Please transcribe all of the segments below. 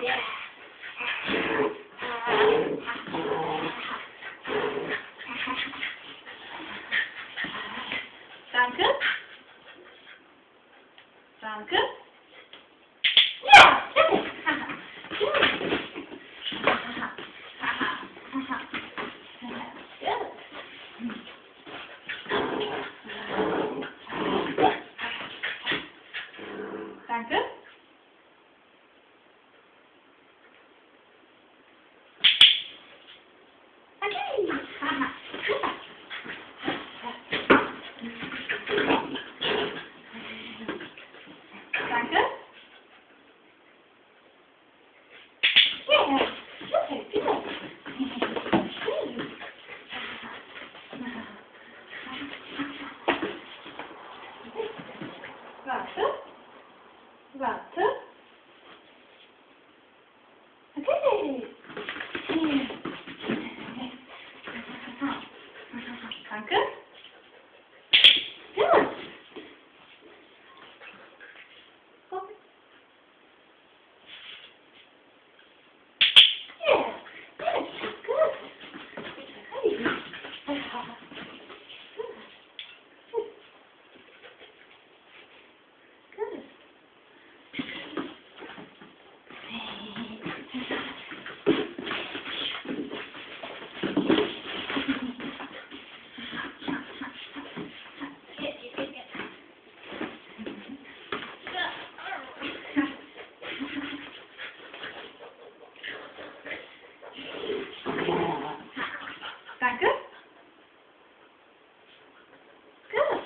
Yeah. Danke. Danke. Ja, perfekt. Danke. Okay. Super. Danke. Yeah. Perfect. Good. Warte. Warte. Okay. Danke. Gut. Yeah. Good. Good. Good. Danke. Gut.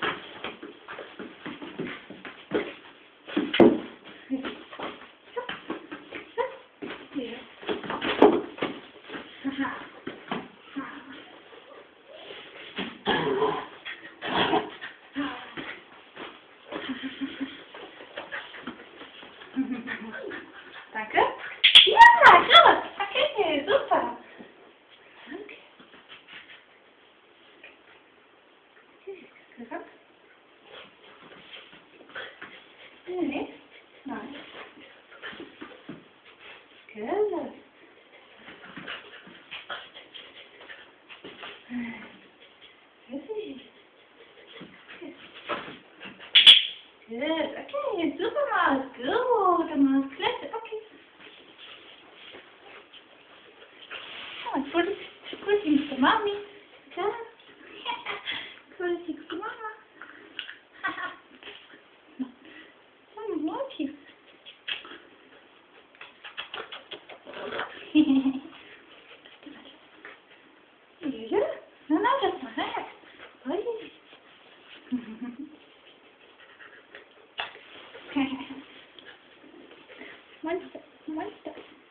Danke. Ja, gut. Okay, super. Danke. Gut. Nee. Nein. Gut. Good. Okay, super, Maus. Good, Maus. Klasse. Okay. Oh, good things to mommy. Good. Good things to mama. Love you. Yeah. No, that's not that. What is One step.